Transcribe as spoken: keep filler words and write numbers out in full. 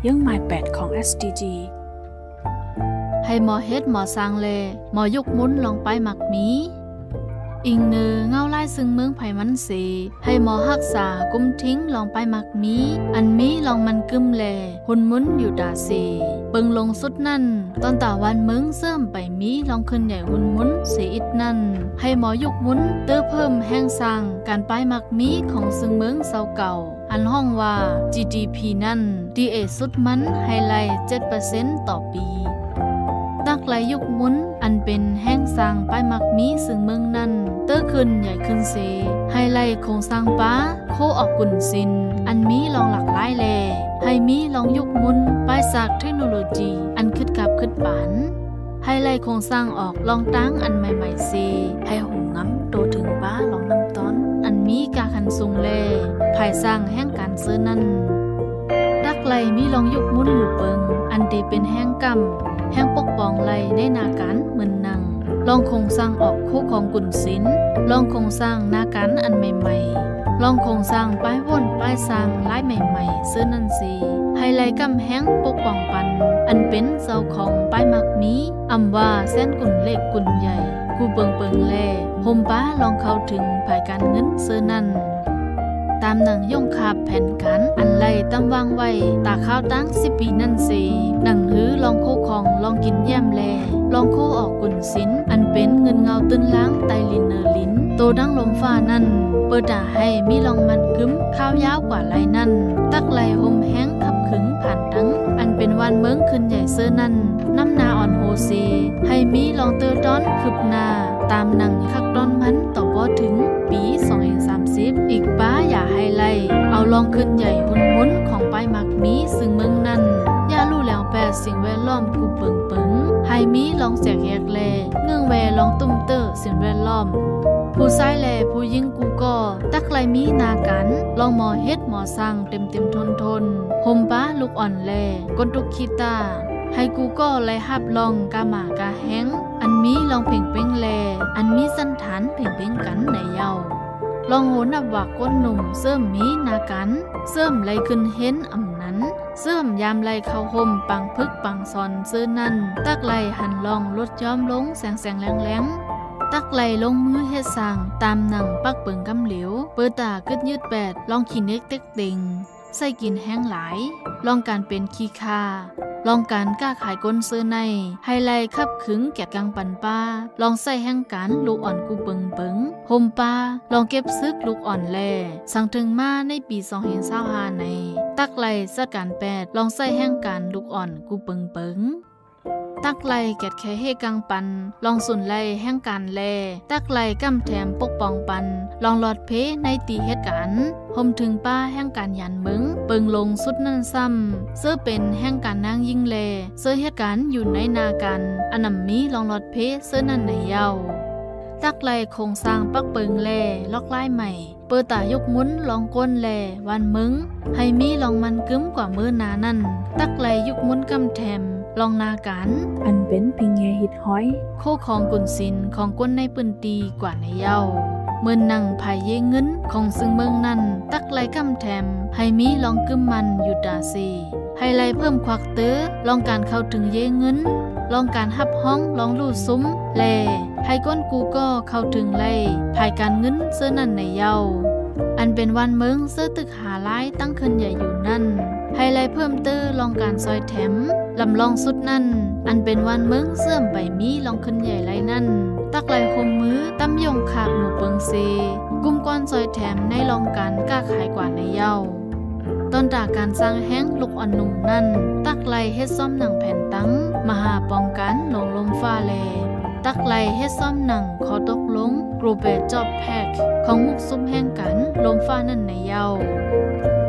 ยังหมายแปดของ เอส ดี จีให้หมอเฮ็ดหมอสร้างเลหมอยุกมุนลองไปหมักมีอิงเนือเงาไล่ซึ่งเมืองไผ่มันเสให้หมอฮักษากุมทิ้งลองไปหมักมีอันมีลองมันกึมแลหุ่นมุนอยู่ดาเสเปิงลงสุดนั่นตอนตาวันเมืองเสื่อมไปมีลองขึ้นใหญ่หุ่นมุนเสอิดนั่นให้หมอยุกมุนเติมเพิ่มแห้งสร้างการไปหมักมีของซึ่งเมืองเศร้าเก่าอันห้องว่า จี ดี พี นั่นดีเอสุดมันให้ไล่ เจ็ดเปอร์เซ็นต์ ต่อปีตักไหลยุกมุนอันเป็นแห้งสร้างป้ายมักมีซึ่งเมืองนั้นเต้อขึ้นใหญ่ขึ้นเสไฮไลท์โครงสร้างป้าโคออกกุ่นสินอันมีลองหลักหลายแลให้มีลองยุกมุนป้ายสากเทคโนโลยีอันขึ้นกับขึ้นปานไฮไลท์โครงสร้างออกลองตั้งอันใหม่ๆเสให้หูง้ำโตถึงป้าลองน้ำต้นอันมีกาคันสูงแลภายสร้างแห่งการซื้อนั้นตักไหลมีลองยุกมุนหมู่เปิงอันตีเป็นแห้งกำแห่งปกป้องไหลในนาการเหมือนนังลองคงสร้างออกคู่ของกุ่นศิลลองคงสร้างนาการอันใหม่ๆลองคงสร้างป้ายวนป้ายสร้างลายใหม่ๆซื้อนันสีไฮไลท์กำแห้งปกป้องปันอันเป็นเจ้าของป้ายมักมีอำว่าเส้นกุ่นเล็กกุ่นใหญ่กูเปิงเปิงแลโฮมป้าลองเข้าถึงภายการเงินซื้อนั่นตามหนังย่งคาบแผ่นกันอันไล่ตั้งวางไว้ตาข้าวตั้งสิบปีนั่นสิหนังหื้อลองโคของลองกินแย้มแลลองโคออกกุ่นสินอันเป็นเงินเงาตื้นล้างไตลินเนอร์ลินโตดังลมฟ้านั่นเปิดด่าให้มีลองมันกึ้มข้าวยาวกว่าไรนั่นตักไหลห่มแห้งขับขึงผ่านทั้งอันเป็นวันเมืองขึ้นใหญ่เสื้อนั่นน้ำนาอ่อนโฮเซให้มีลองเตอร์ดอนคืบนาตามหนังคักดอนมันต่อบ่ถึงปีสองพันสามสิบอีกป้าอย่าให้ไล่เอาลองขึ้นใหญ่หุ่นมุนของป้ายมักมีซึ่งเมืองนั้นอย่าลู่แล้วแปดสิ่งแวดล้อมกูเปิงเปิงให้มีลองแจกแยกแลเงื่องแวลองตุ้มเตอร์สิ่งแวดล้อมผู้ชายแลผู้หญิงกูก็ตักไหลมีนากันลองหมอเฮ็ดหมอสร้างเต็มเต็มทนทนห่มป้าลูกอ่อนแลกนตุกคีตาให้กูก็ไล่หับลองกาหมากาแห้งอันมีลองเพ่งเป้งแลอันมีสันฐานเพ่งเป้งกันในเยาลองโหนับว่าก้นหนุ่มเสริมมีนากันเสริมไหลขึ้นเห็นอำนั้นเสริมยามไหลเข้าห่มปังพึกปังซอนเสื้อนั่นตักไหลหันลองลดย้อมลงแสงแสงแรงแรงตักไหลลงมือเฮ็ดสร้างตามหนังปักเปิงกำเหลวเปิดตากึดยืดแปดลองขีเน็กเต็กติงใส่กินแห้งหลายลองการเป็นขี้คาลองการกล้าขายก้นเสื้อในไฮไลท์ขับขึงแกะกังปันป้าลองใส่แห้งการลูกอ่อนกูเปิงเปิงโฮมป้าลองเก็บซึกลูกอ่อนแลสั่งถึงมาในปีสองพันยี่สิบห้าในตักไหลจัดการแปดลองใส่แห้งการลูกอ่อนกูเปิงเปิงตักไหลแกะแค่เฮกังปันลองสุนไหลแห้งการแลตักไหลกำแถมปกป้องปันลองหลอดเพในตีเหตุการณ์ห่มถึงป้าแห่งการยันเบิงเปิงลงสุดนั่นซ้ำเสื้อเป็นแห่งการนางยิ่งเลเสื้อเหตุการณ์อยู่ในนากันอันนำมีลองหลอดเพเสื้อนั่นในเยาตักไหลโครงสร้างปักเปิงแลล็อกไล่ใหม่เปิดตายกมุนลองก้นแลวันมึงให้มีลองมันกึ้มกว่ามือนานั่นตักไหลยุกมุนกำแถมลองนากันอันเป็นพิงแงหิดห้อยโคของกุนสินของก้นในปืนตีกว่าในเยาเมื่อนั่งภายเยเงินของซึ่งเมืองนั้นตักไหลกำแถมให้มีลองกึมมันอยู่ดาซีให้ไลเพิ่มควักเตอลองการเข้าถึงเยเงินลองการหับห้องลองลู่ซุ้มแลให้ก้นกูก็เข้าถึงไลภายการเงินเสื้อนั่นในเยาอันเป็นวันเมืองเสื้อตึกหาไล่ตั้งขึ้นใหญ่อยู่นั่นไฮไลท์เพิ่มเตอร์ลองการซอยแถมลำลองสุดนั่นอันเป็นวันเมืองเสื่อมไปมีลองขึ้นใหญ่ไรนั่นตักไหลคมมือตั้มยงขาบหมู่เปิงเซกุมก้อนซอยแถมในลองการกล้าขายกว่าในเย้าตอนจากการสร้างแห้งลูกอ่อนหนุ่มนั่นตักไหลเฮ็ดซ่อมหนังแผ่นตั้งมหาป้องกันหลงลมฟ้าเลตักไหลเฮ็ดซ่อมหนังขอตกลงกรูเบจจอบแพ็กของมุกซุ้มแห้งกันลมฟ้านั่นในเย้า